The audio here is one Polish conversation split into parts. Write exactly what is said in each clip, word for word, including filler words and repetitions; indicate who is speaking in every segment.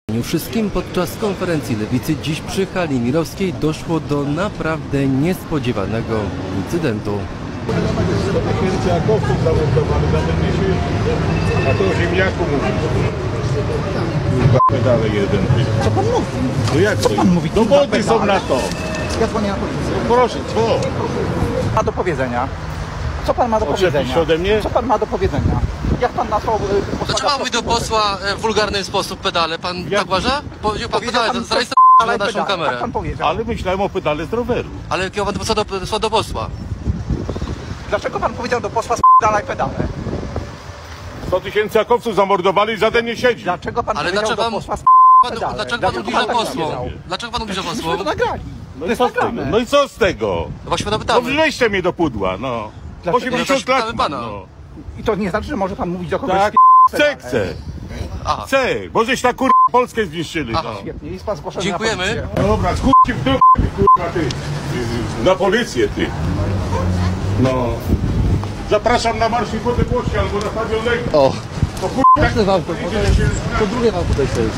Speaker 1: Wszystkim podczas konferencji Lewicy dziś przy hali Mirowskiej doszło do naprawdę niespodziewanego incydentu.
Speaker 2: A to o ziemniaku mówi. Dalej jeden.
Speaker 3: Co pan mówi?
Speaker 2: No jak
Speaker 3: Co
Speaker 2: to?
Speaker 3: pan mówi?
Speaker 2: Dowody są na to.
Speaker 3: Ja dzwonię na policję.
Speaker 2: No proszę, co?
Speaker 3: Ma do powiedzenia. Co pan ma do
Speaker 2: Odczepić
Speaker 3: powiedzenia?
Speaker 2: się ode mnie?
Speaker 3: Co pan ma do powiedzenia? Jak pan nazwał y, posła?
Speaker 1: Dlaczego pan mówi do posła e, w wulgarny sposób pedale? Pan
Speaker 2: Jak-
Speaker 1: tak uważa? Powiedział pan
Speaker 3: Powiedział
Speaker 1: pedale,
Speaker 3: pan,
Speaker 1: zarejestrowałem na
Speaker 3: ale
Speaker 1: naszą
Speaker 3: pedale,
Speaker 1: kamerę.
Speaker 3: tak pan powiedział.
Speaker 2: Ale myślałem o pedale z roweru.
Speaker 1: Ale kierował pan do, do, do posła.
Speaker 3: Dlaczego pan powiedział do posła dalej pedale?
Speaker 2: sto tysięcy akowców zamordowali i żaden nie siedzi.
Speaker 3: Dlaczego pan
Speaker 1: Ale
Speaker 3: powiedział
Speaker 1: dlaczego
Speaker 3: do
Speaker 1: pan-
Speaker 3: posła
Speaker 1: Pan,
Speaker 3: pedale?
Speaker 1: dlaczego pan ubliża
Speaker 3: tak
Speaker 1: posłom?
Speaker 3: powiedział?
Speaker 1: Dlaczego pan ubliża
Speaker 3: Myśmy
Speaker 1: posłom?
Speaker 3: to nagrali.
Speaker 2: No
Speaker 3: To
Speaker 2: i
Speaker 3: jest
Speaker 2: co z tego?
Speaker 3: nagrane.
Speaker 2: No i co z tego?
Speaker 1: Właśnie pana
Speaker 2: No
Speaker 1: pytamy.
Speaker 2: wleźcie mnie do pudła, no.
Speaker 3: Dlaczego?
Speaker 2: osiemdziesiąt
Speaker 1: No to
Speaker 2: lat
Speaker 1: szukamy
Speaker 2: mam,
Speaker 1: pana.
Speaker 2: no.
Speaker 3: I to nie znaczy, że może pan mówić do kogoś
Speaker 2: Tak,
Speaker 3: z
Speaker 2: chcę, chcę.
Speaker 1: Aha.
Speaker 2: Chcę, bo żeś ta kurwa Polskę zniszczyli,
Speaker 1: Aha.
Speaker 2: no.
Speaker 3: Świetnie, jest pan zgłoszony
Speaker 1: Dziękujemy.
Speaker 3: na policję.
Speaker 2: Dobra, skurcie w dół, ty, kurwa, ty. Na policję, ty. No. Zapraszam na Marsz Niepodległości albo na Stadion Legii.
Speaker 1: O,
Speaker 2: To kurwa,
Speaker 1: jasne wam to, to drugie wam tutaj jest.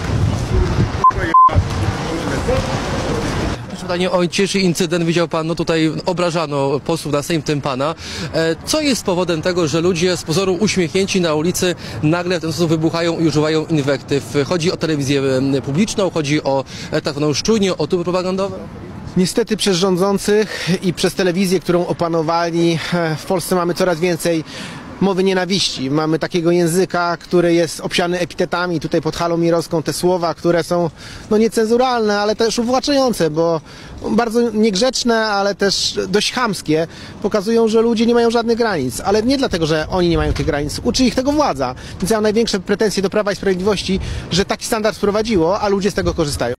Speaker 1: Pytanie o dzisiejszy incydent. Widział pan, no tutaj obrażano posłów na Sejm, w tym pana. E, Co jest powodem tego, że ludzie z pozoru uśmiechnięci na ulicy nagle w ten sposób wybuchają i używają inwektyw? Chodzi o telewizję e, publiczną, chodzi o e, tak zwaną szczujnię, o tuby propagandowe?
Speaker 4: Niestety przez rządzących i przez telewizję, którą opanowali, e, w Polsce mamy coraz więcej mowy nienawiści. Mamy takiego języka, który jest obsiany epitetami. Tutaj pod halą mirowską te słowa, które są no niecenzuralne, ale też uwłaczające, bo bardzo niegrzeczne, ale też dość chamskie, pokazują, że ludzie nie mają żadnych granic. Ale nie dlatego, że oni nie mają tych granic. Uczy ich tego władza. Więc ja mam największe pretensje do Prawa i Sprawiedliwości, że taki standard wprowadziło, a ludzie z tego korzystają.